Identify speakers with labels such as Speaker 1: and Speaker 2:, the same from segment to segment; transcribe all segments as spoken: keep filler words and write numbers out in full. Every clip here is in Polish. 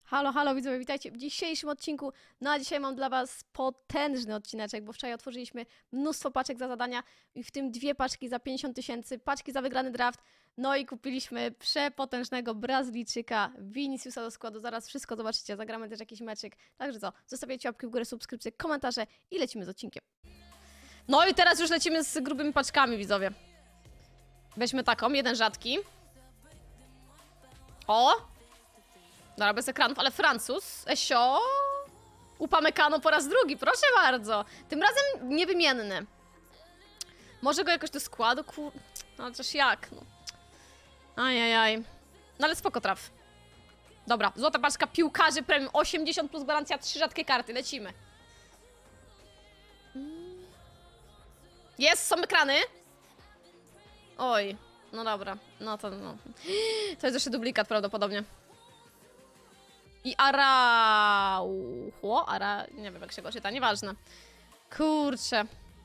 Speaker 1: Halo, halo widzowie, witajcie w dzisiejszym odcinku. No a dzisiaj mam dla was potężny odcineczek, bo wczoraj otworzyliśmy mnóstwo paczek za zadania i w tym dwie paczki za pięćdziesiąt tysięcy, paczki za wygrany draft. No i kupiliśmy przepotężnego Brazylijczyka, Viniciusa do składu. Zaraz wszystko zobaczycie, zagramy też jakiś meczyk. Także co, zostawiajcie łapki w górę, subskrypcje, komentarze i lecimy z odcinkiem. No i teraz już lecimy z grubymi paczkami, widzowie. Weźmy taką, jeden rzadki. O! Dobra, bez ekranów, ale Francuz, Esio, Upamecano po raz drugi, proszę bardzo. Tym razem niewymienny. Może go jakoś do składu, kur... No chociaż jak, no. Ajajaj. No ale spoko traf. Dobra, złota paczka piłkarzy premium, osiemdziesiąt plus gwarancja, trzy rzadkie karty, lecimy. Jest, są ekrany. Oj, no dobra, no to no. To jest jeszcze duplikat prawdopodobnie. I Araujo, Ara... nie wiem jak się go czyta, nieważne. Kurczę.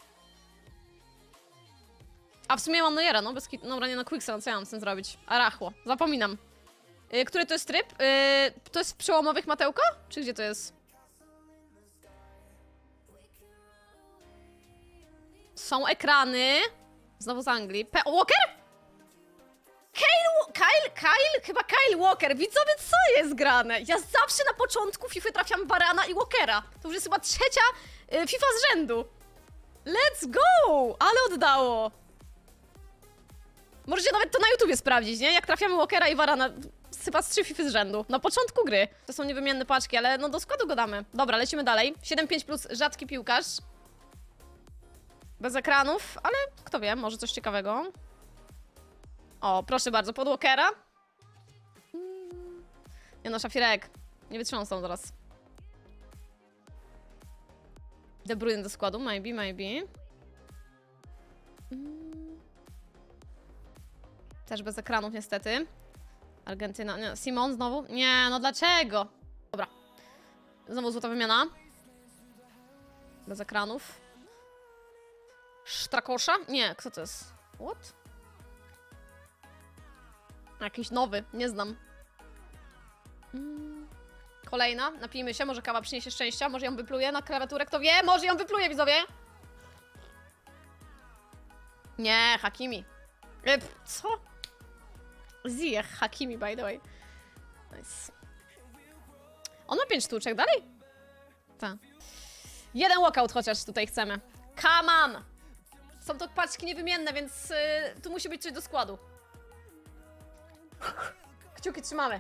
Speaker 1: A w sumie mam Neuera, no bez kit... Dobra, nie no, Quicksa, no co ja mam z tym zrobić? Arachło, zapominam. Yy, który to jest tryb? Yy, to jest w przełomowych Matełko? Czy gdzie to jest? Są ekrany. Znowu z Anglii. Pe Walker? Kyle, Kyle, Kyle, chyba Kyle Walker. Widzowie, co jest grane? Ja zawsze na początku FIFA trafiam Varana i Walkera. To już jest chyba trzecia y, FIFA z rzędu. Let's go! Ale oddało. Możecie nawet to na YouTubie sprawdzić, nie? Jak trafiamy Walkera i Varana. Chyba z trzy FIFA z rzędu. Na początku gry. To są niewymienne paczki, ale no do składu go damy. Dobra, lecimy dalej. siedem pięć plus rzadki piłkarz. Bez ekranów, ale kto wie, może coś ciekawego. O, proszę bardzo, pod Walkera. Nie no, Szafirek. Nie wytrząsam zaraz. De Bruyne do składu, maybe, maybe. Też bez ekranów niestety. Argentyna, nie, Simon znowu? Nie, no dlaczego? Dobra. Znowu złota wymiana. Bez ekranów. Strakosza? Nie, kto to jest? What? Jakiś nowy, nie znam. Mm. Kolejna, napijmy się, może kawa przyniesie szczęścia, może ją wypluje na klawiaturę, kto wie, może ją wypluje, widzowie. Nie, Hakimi. E, co? Ziyech, Hakimi, by the way. Nice. On ma pięć sztuczek, dalej? Tak. Jeden walkout chociaż tutaj chcemy. Come on! Są to paczki niewymienne, więc yy, tu musi być coś do składu. Kciuki trzymamy.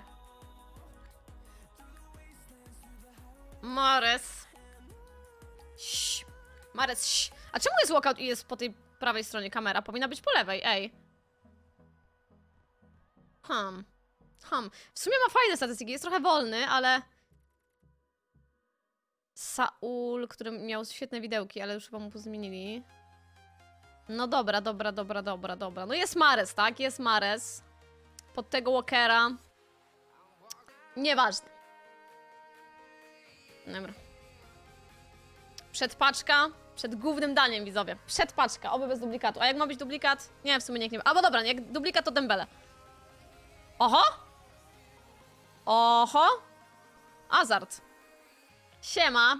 Speaker 1: Mares. Ś. Mares. Ś. A czemu jest walkout i jest po tej prawej stronie kamera? Powinna być po lewej, ej. Hmm. Hmm. W sumie ma fajne statystyki, jest trochę wolny, ale... Saul, który miał świetne widełki, ale już chyba mu zmienili. No dobra, dobra, dobra, dobra, dobra. No jest Mares, tak? Jest Mares. Pod tego Walkera. Nieważne. Dobra. Przedpaczka. Przed głównym daniem, widzowie. Przedpaczka, oby bez duplikatu. A jak ma być duplikat? Nie, w sumie niech nie ma. Albo dobra, nie, jak duplikat to Dembele. Oho! Oho! Hazard. Siema.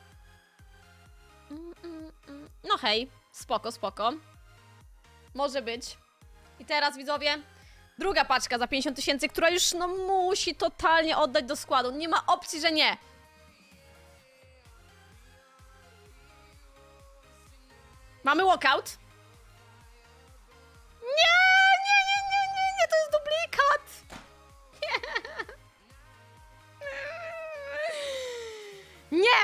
Speaker 1: No hej. Spoko, spoko. Może być. I teraz, widzowie, druga paczka za pięćdziesiąt tysięcy, która już no musi totalnie oddać do składu. Nie ma opcji, że nie. Mamy walkout. Nie, nie, nie, nie, nie, nie, to jest duplikat. Nie. Nie.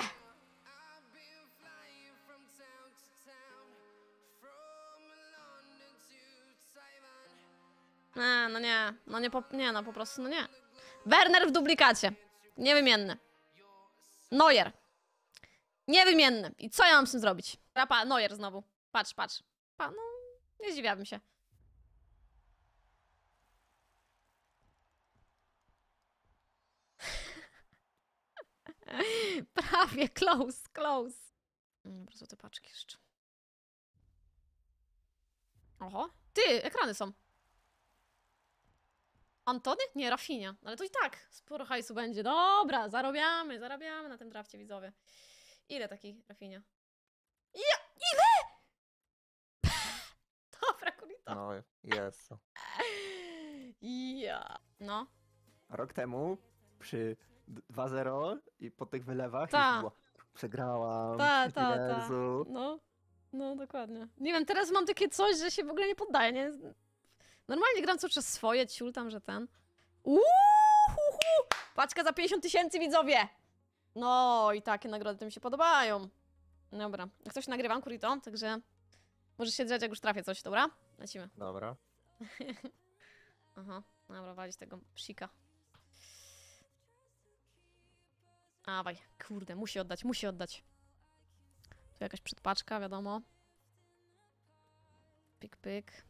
Speaker 1: Nie, no nie, no nie, po, nie, no po prostu, no nie. Werner w duplikacie. Niewymienny. Neuer. Niewymienny. I co ja mam z tym zrobić? Rapa, Neuer znowu. Patrz, patrz. Pa, no, nie zdziwiłabym się. Prawie, close, close. Dobra, co te paczki jeszcze. Oho. Ty, ekrany są. Antony? Nie, Rafinha. Ale to i tak sporo hajsu będzie. Dobra, zarabiamy, zarabiamy na tym drafcie, widzowie. Ile taki Rafinha? Ja, ile? Dobra, kulito.
Speaker 2: No, jest.
Speaker 1: Ja. No.
Speaker 2: Rok temu przy d- dwa zero i po tych wylewach
Speaker 1: Ta.
Speaker 2: już było przegrałam,
Speaker 1: Ta, ta, ta.
Speaker 2: Jezu.
Speaker 1: No. No, dokładnie. Nie wiem, teraz mam takie coś, że się w ogóle nie poddaję, nie? Normalnie gram cały czas swoje, ciul tam, że ten. Uuuu! Paczka za pięćdziesiąt tysięcy, widzowie! No i takie nagrody to mi się podobają. Dobra, jak coś nagrywam, Kurito, także możesz się drzeć, jak już trafię coś, dobra? Lecimy.
Speaker 2: Dobra.
Speaker 1: Aha, dobra, walić tego psika. Awaj, kurde, musi oddać, musi oddać. Tu jakaś przedpaczka, wiadomo. Pyk, pyk.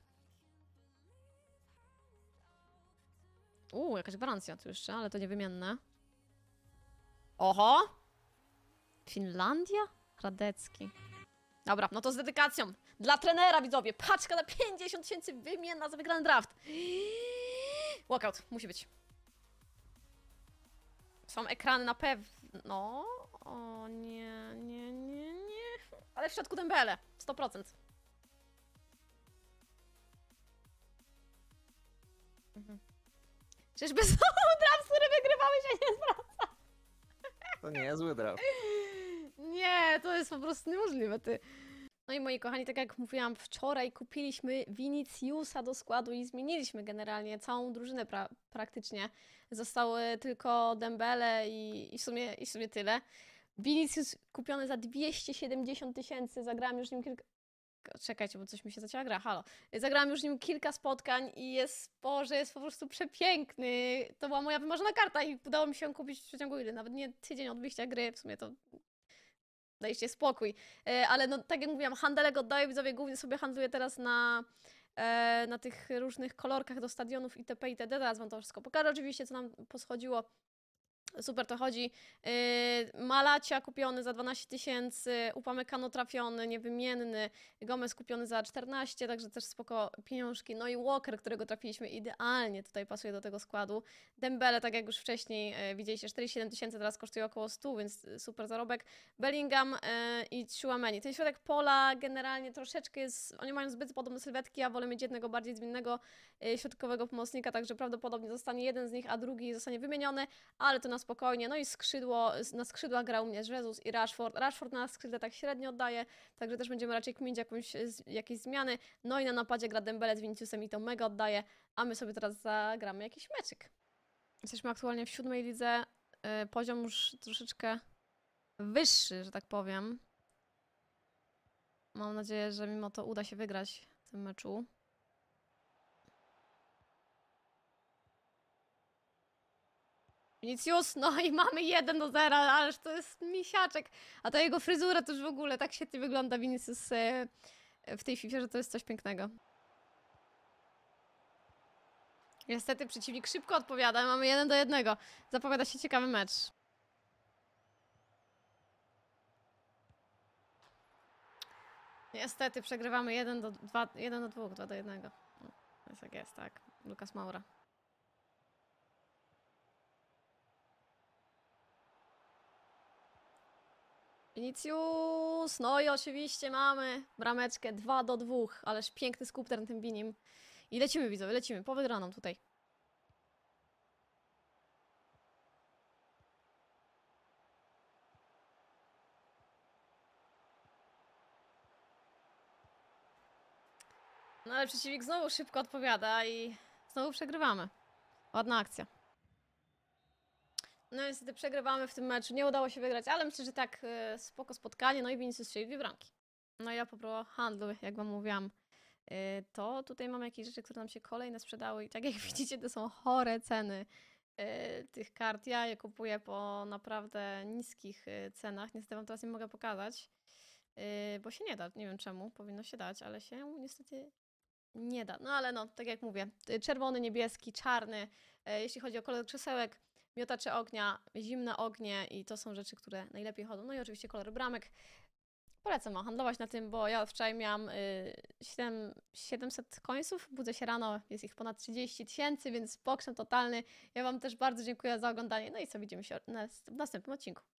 Speaker 1: Uuu, jakaś gwarancja tu jeszcze, ale to niewymienne. Oho! Finlandia? Radecki. Dobra, no to z dedykacją. Dla trenera, widzowie. Paczka na pięćdziesiąt tysięcy wymienna za wygrany draft. Walkout, musi być. Są ekrany na pewno. O nie, nie, nie, nie. Ale w środku Dembele. sto procent. Mhm. Czyżby znowu draft, który wygrywamy się nie zwraca?
Speaker 2: To nie jest zły draft.
Speaker 1: Nie, to jest po prostu niemożliwe, ty. No i moi kochani, tak jak mówiłam wczoraj, kupiliśmy Viniciusa do składu i zmieniliśmy generalnie całą drużynę pra praktycznie. Zostały tylko Dembele i, i, w sumie, i w sumie tyle. Vinicius kupiony za dwieście siedemdziesiąt tysięcy, zagrałam już nim kilka... Czekajcie, bo coś mi się zacięła gra, halo. Zagrałam już nim kilka spotkań i jest, Boże, jest po prostu przepiękny. To była moja wymarzona karta i udało mi się ją kupić w przeciągu ile? Nawet nie tydzień od wyjścia gry, w sumie to... Dajcie spokój. E, ale no, tak jak mówiłam, handelek oddaję, widzowie, głównie sobie handluję teraz na, e, na tych różnych kolorkach do stadionów itp. itd. Teraz wam to wszystko pokażę oczywiście, co nam poschodziło. Super to chodzi. Yy, Malacia kupiony za dwanaście tysięcy, Upamecano trafiony, niewymienny, Gomez kupiony za czternaście, także też spoko pieniążki. No i Walker, którego trafiliśmy idealnie, tutaj pasuje do tego składu. Dembele, tak jak już wcześniej yy, widzieliście, czterdzieści siedem tysięcy, teraz kosztuje około sto, więc super zarobek. Bellingham yy, i Tchouaméni. Ten środek pola generalnie troszeczkę jest, oni mają zbyt podobne sylwetki, ja wolę mieć jednego bardziej zwinnego yy, środkowego pomocnika, także prawdopodobnie zostanie jeden z nich, a drugi zostanie wymieniony, ale to na spokojnie. No i skrzydło, na skrzydłach grał mnie Jesus i Rashford. Rashford na skrzydle tak średnio oddaje, także też będziemy raczej kminić jakąś, jakieś zmiany. No i na napadzie gra Dembele z Viniciusem i to mega oddaje, a my sobie teraz zagramy jakiś meczyk. Jesteśmy aktualnie w siódmej lidze, yy, poziom już troszeczkę wyższy, że tak powiem. Mam nadzieję, że mimo to uda się wygrać w tym meczu. Vinicius, no i mamy jeden do zera, ależ to jest misiaczek. A ta jego fryzura to już w ogóle tak świetnie wygląda Vinicius e, w tej FIFA, że to jest coś pięknego. Niestety przeciwnik szybko odpowiada, mamy jeden do jednego. Zapowiada się ciekawy mecz. Niestety przegrywamy jeden do dwa, jeden do dwóch, dwa do jednego. No, jest jak jest, tak. Lucas Moura. Vinicius, no i oczywiście mamy brameczkę dwa do dwóch, ależ piękny skupter na tym binim. I lecimy, widzowie, lecimy, po wygraną tutaj. No ale przeciwnik znowu szybko odpowiada i znowu przegrywamy. Ładna akcja. No niestety przegrywamy w tym meczu, nie udało się wygrać, ale myślę, że tak e, spoko spotkanie, no i Vinicius strzelił dwie bramki. No i ja po handlu, jak wam mówiłam, e, to tutaj mamy jakieś rzeczy, które nam się kolejne sprzedały i tak jak widzicie, to są chore ceny e, tych kart. Ja je kupuję po naprawdę niskich e, cenach, niestety wam teraz nie mogę pokazać, e, bo się nie da, nie wiem czemu, powinno się dać, ale się niestety nie da. No ale no, tak jak mówię, czerwony, niebieski, czarny, e, jeśli chodzi o kolor krzesełek, miotacze ognia, zimne ognie i to są rzeczy, które najlepiej chodzą. No i oczywiście kolor bramek. Polecam wam handlować na tym, bo ja wczoraj miałam y, siedem, siedemset końców, budzę się rano, jest ich ponad trzydzieści tysięcy, więc pokrzem totalny. Ja wam też bardzo dziękuję za oglądanie, no i co, widzimy się na- w następnym odcinku.